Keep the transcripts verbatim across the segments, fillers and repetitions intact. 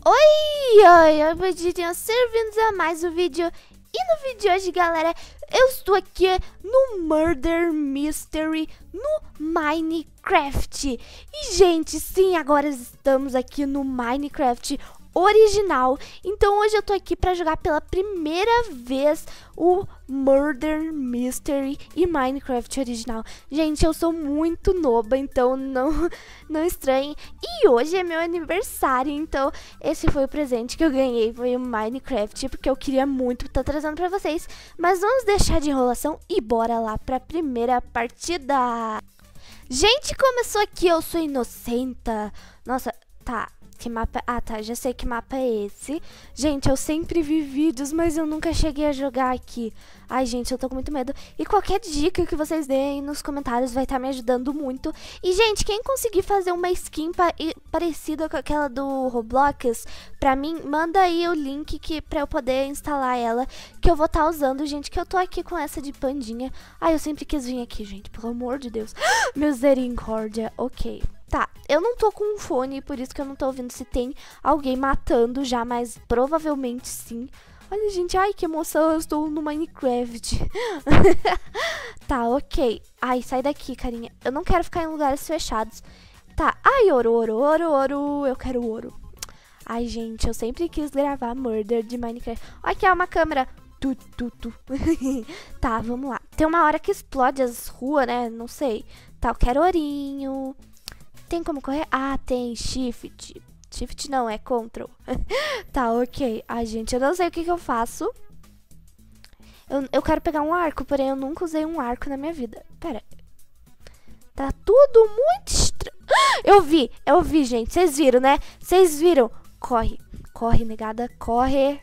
Oi, oi, oi, banditinhos, servindo a mais um vídeo. E no vídeo de hoje, galera, eu estou aqui no Murder Mystery no Minecraft. E, gente, sim, agora estamos aqui no Minecraft original. Então hoje eu tô aqui pra jogar pela primeira vez o Murder Mystery e Minecraft original. Gente, eu sou muito nova, então não, não estranhem. E hoje é meu aniversário, então esse foi o presente que eu ganhei, foi o Minecraft, porque eu queria muito estar trazendo pra vocês. Mas vamos deixar de enrolação e bora lá pra primeira partida. Gente, começou aqui, eu sou inocenta. Nossa, tá. Que mapa... Ah, tá, já sei que mapa é esse. Gente, eu sempre vi vídeos, mas eu nunca cheguei a jogar aqui. Ai, gente, eu tô com muito medo. E qualquer dica que vocês deem nos comentários vai estar me ajudando muito. E, gente, quem conseguir fazer uma skin pa parecida com aquela do Roblox, pra mim, manda aí o link que, pra eu poder instalar ela, que eu vou estar usando, gente, que eu tô aqui com essa de pandinha. Ai, eu sempre quis vir aqui, gente, pelo amor de Deus. Misericórdia, ok. Tá, eu não tô com um fone, por isso que eu não tô ouvindo se tem alguém matando já, mas provavelmente sim. Olha, gente, ai, que emoção, eu estou no Minecraft. Tá, ok. Ai, sai daqui, carinha. Eu não quero ficar em lugares fechados. Tá, ai, ouro, ouro, ouro, ouro. Eu quero ouro. Ai, gente, eu sempre quis gravar Murder de Minecraft. Olha aqui, ó, uma câmera. Tu, tu, tu. Tá, vamos lá. Tem uma hora que explode as ruas, né? Não sei. Tá, eu quero ourinho. Tem como correr? Ah, tem shift. Shift não, é control. Tá, ok. Ai, gente, eu não sei o que que eu faço. Eu, eu quero pegar um arco, porém eu nunca usei um arco na minha vida. Pera. Tá tudo muito estranho. Eu vi, eu vi, gente. Vocês viram, né? Vocês viram. Corre, corre, negada, corre.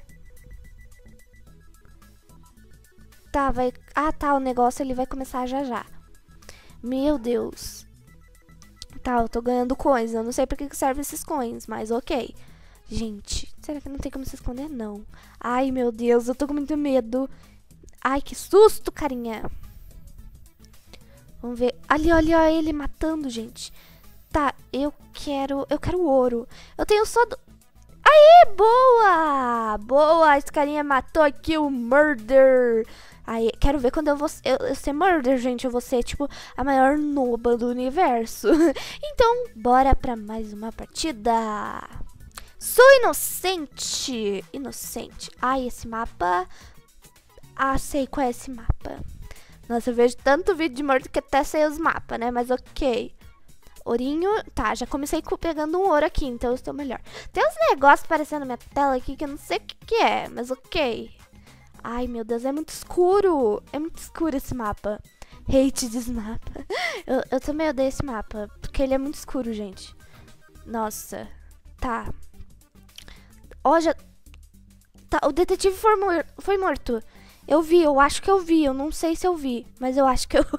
Tá, vai... Ah, tá, o negócio ele vai começar já já. Meu Deus. Tá, eu tô ganhando coins. Eu não sei pra que servem esses coins, mas ok. Gente, será que não tem como se esconder? Não. Ai, meu Deus, eu tô com muito medo. Ai, que susto, carinha. Vamos ver. Ali, olha, olha ele matando, gente. Tá, eu quero... Eu quero ouro. Eu tenho só... Do... Aí, boa! Boa, esse carinha matou aqui o Murder. Aí, quero ver quando eu vou eu, eu ser Murder, gente. Eu vou ser, tipo, a maior noba do universo. Então, bora pra mais uma partida. Sou inocente. Inocente. Ai, esse mapa... Ah, sei qual é esse mapa. Nossa, eu vejo tanto vídeo de Murder que até sei os mapas, né? Mas ok. Ourinho. Tá, já comecei pegando um ouro aqui, então eu estou melhor. Tem uns negócios aparecendo na minha tela aqui que eu não sei o que que é, mas ok. Ai, meu Deus, é muito escuro. É muito escuro esse mapa. Hate desse mapa. Eu, eu também odeio esse mapa, porque ele é muito escuro, gente. Nossa. Tá. Ó, já... Tá, o detetive foi, mor foi morto. Eu vi, eu acho que eu vi. Eu não sei se eu vi, mas eu acho que eu...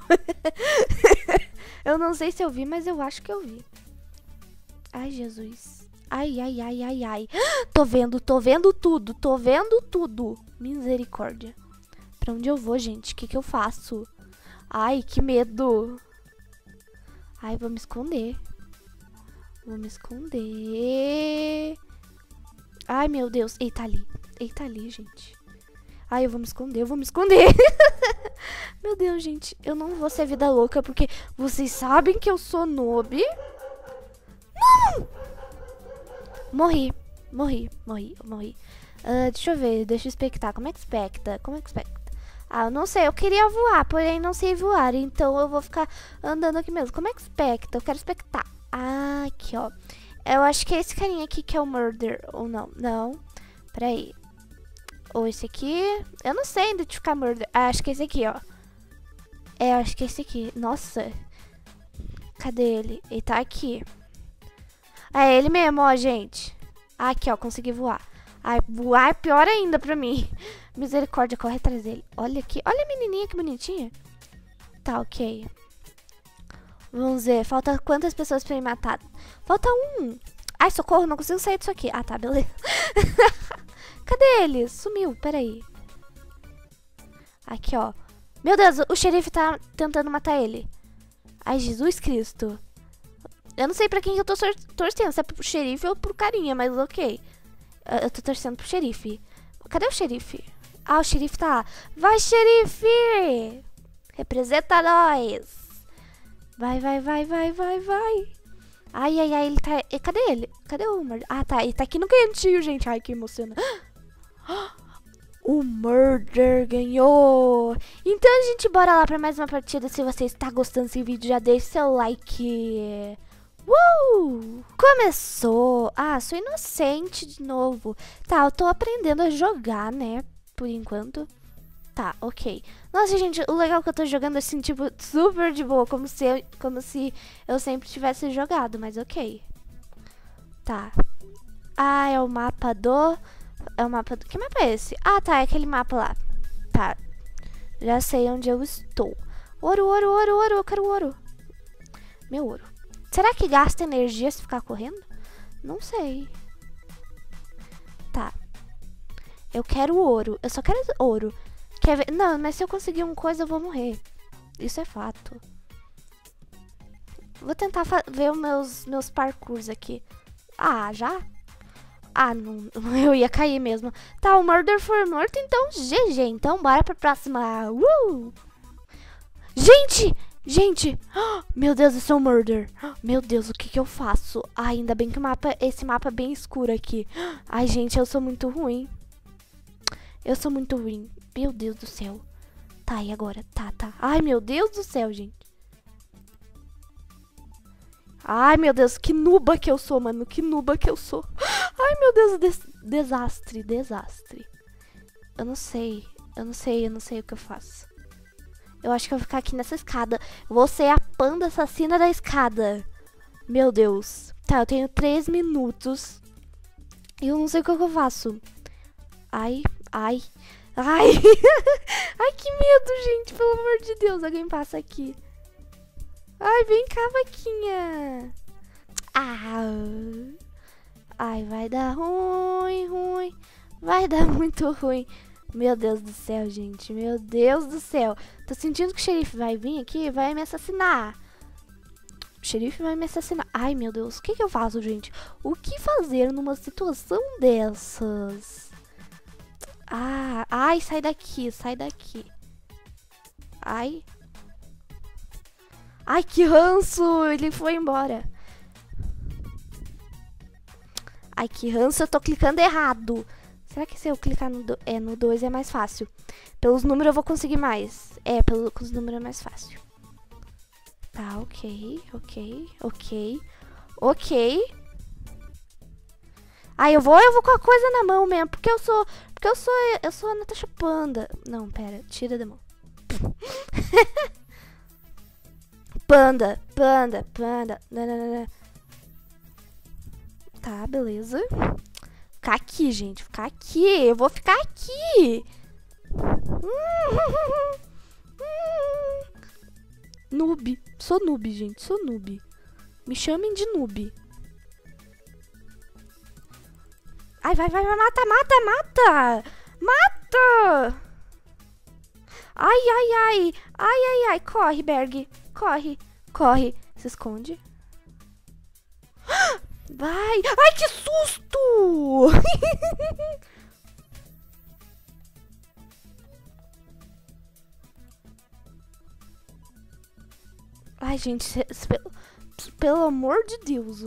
Eu não sei se eu vi, mas eu acho que eu vi. Ai, Jesus. Ai, ai, ai, ai, ai. Tô vendo, tô vendo tudo. Tô vendo tudo. Misericórdia. Pra onde eu vou, gente? O que que eu faço? Ai, que medo. Ai, vou me esconder. Vou me esconder. Ai, meu Deus. Eita, ali. Eita, ali, gente. Ai, eu vou me esconder, eu vou me esconder. Meu Deus, gente. Eu não vou ser vida louca, porque vocês sabem que eu sou noob. Não! Morri. Morri, morri, morri. Uh, deixa eu ver, deixa eu expectar. Como é que expecta? Como é que expecta? Ah, eu não sei. Eu queria voar, porém não sei voar. Então eu vou ficar andando aqui mesmo. Como é que expecta? Eu quero expectar. Ah, aqui, ó. Eu acho que é esse carinha aqui que é o Murder. Ou não? Não. Peraí. Ou esse aqui. Eu não sei identificar Murder. Ah, acho que é esse aqui, ó. É, acho que é esse aqui. Nossa. Cadê ele? Ele tá aqui. Ah, é ele mesmo, ó, gente. Ah, aqui, ó. Consegui voar. Ai, voar é pior ainda pra mim. Misericórdia, corre atrás dele. Olha aqui. Olha a menininha, que bonitinha. Tá, ok. Vamos ver. Falta quantas pessoas pra me matar? Falta um. Ai, socorro, não consigo sair disso aqui. Ah, tá, beleza. Cadê ele? Sumiu, peraí. Aqui, ó. Meu Deus, o xerife tá tentando matar ele. Ai, Jesus Cristo. Eu não sei pra quem eu tô torcendo, se é pro xerife ou pro carinha, mas ok. Eu, eu tô torcendo pro xerife. Cadê o xerife? Ah, o xerife tá lá. Vai, xerife! Representa nós! Vai, vai, vai, vai, vai, vai. Ai, ai, ai, ele tá... Cadê ele? Cadê o Murder? Ah, tá. Ele tá aqui no cantinho, gente. Ai, que emocionante. O Murder ganhou. Então, gente, bora lá pra mais uma partida. Se você está gostando desse vídeo, já deixe seu like. Uh! Começou. Ah, sou inocente de novo. Tá, eu tô aprendendo a jogar, né? Por enquanto. Tá, ok. Nossa, gente, o legal é que eu tô jogando assim, tipo, super de boa. Como se eu, como se eu sempre tivesse jogado, mas ok. Tá. Ah, é o mapa do... É o mapa do... Que mapa é esse? Ah, tá, é aquele mapa lá. Tá. Já sei onde eu estou. Ouro, ouro, ouro, ouro. Eu quero ouro. Meu ouro. Será que gasta energia se ficar correndo? Não sei. Tá. Eu quero ouro. Eu só quero ouro. Quer ver? Não, mas se eu conseguir uma coisa, eu vou morrer. Isso é fato. Vou tentar ver os meus, meus parkours aqui. Ah, já? Ah, não, eu ia cair mesmo. Tá, o Murder foi morto, então G G. Então bora pra próxima. Uh! Gente! Gente! Meu Deus, eu sou o Murder. Meu Deus, o que que eu faço? Ah, ainda bem que o mapa, esse mapa é bem escuro aqui. Ai, gente, eu sou muito ruim. Eu sou muito ruim. Meu Deus do céu. Tá, e agora? Tá, tá. Ai, meu Deus do céu, gente. Ai, meu Deus, que nuba que eu sou, mano. Que nuba que eu sou. Ai, meu Deus, des desastre, desastre. Eu não sei. Eu não sei, eu não sei o que eu faço. Eu acho que eu vou ficar aqui nessa escada. Vou ser a panda assassina da escada. Meu Deus. Tá, eu tenho três minutos. E eu não sei o que eu faço. Ai, ai. Ai, ai, que medo, gente, pelo amor de Deus, alguém passa aqui. Ai, vem cá, vaquinha. Ah. Ai, vai dar ruim, ruim. Vai dar muito ruim. Meu Deus do céu, gente, meu Deus do céu. Tô sentindo que o xerife vai vir aqui e vai me assassinar. O xerife vai me assassinar. Ai, meu Deus, o que que eu faço, gente? O que fazer numa situação dessas? Ah, ai, sai daqui, sai daqui. Ai. Ai, que ranço, ele foi embora. Ai, que ranço, eu tô clicando errado. Será que se eu clicar no dois é, no dois é mais fácil? Pelos números eu vou conseguir mais. É, pelos com os números é mais fácil. Tá, ok, ok, ok, ok. Ai, eu vou, eu vou com a coisa na mão mesmo, porque eu sou, porque eu sou, eu sou a Natasha Panda. Não, pera, tira da mão. Panda, panda, panda. Nananana. Tá, beleza. Ficar aqui, gente, ficar aqui. Eu vou ficar aqui. Noob, sou noob, gente, sou noob. Me chamem de noob. Ai, vai, vai, vai, mata, mata, mata! Mata! Ai, ai, ai! Ai, ai, ai! Corre, Berg! Corre, corre! Se esconde. Vai! Ai, que susto! Ai, gente, se, se, pelo, pelo amor de Deus.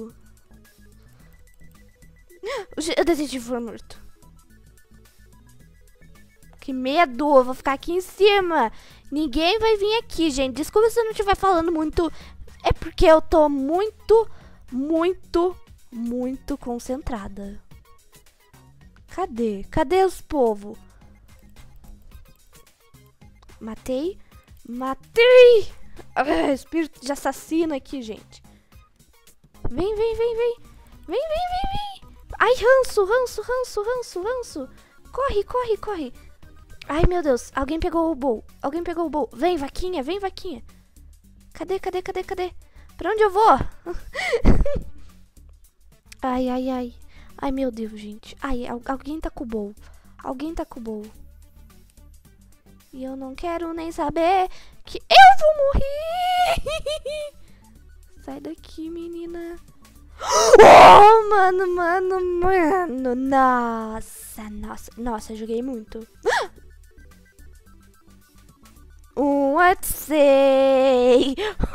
O detetive foi morto. Que medo, eu vou ficar aqui em cima. Ninguém vai vir aqui, gente. Desculpa se eu não estiver falando muito. É porque eu tô muito, muito, muito concentrada. Cadê? Cadê os povo? Matei. Matei. Ah, espírito de assassino aqui, gente. Vem, vem, vem, vem. Vem, vem, vem, vem. Ai, ranço, ranço, ranço, ranço, ranço. Corre, corre, corre. Ai, meu Deus. Alguém pegou o bowl. Alguém pegou o bowl. Vem, vaquinha, vem, vaquinha. Cadê, cadê, cadê, cadê? Pra onde eu vou? Ai, ai, ai. Ai, meu Deus, gente. Ai, alguém tá com o bowl. Alguém tá com o bowl. E eu não quero nem saber que eu vou morrer. Sai daqui, menina. Oh, mano, mano, mano. Nossa, nossa, nossa, joguei muito. Um Odyssey.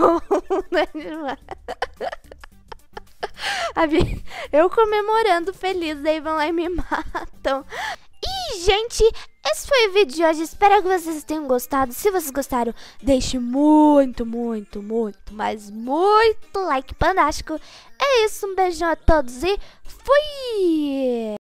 Eu comemorando feliz, daí vão lá e me matam. E, gente, esse foi o vídeo de hoje. Espero que vocês tenham gostado. Se vocês gostaram, deixe muito, muito, muito, mas muito like fantástico. É isso, um beijão a todos e fui!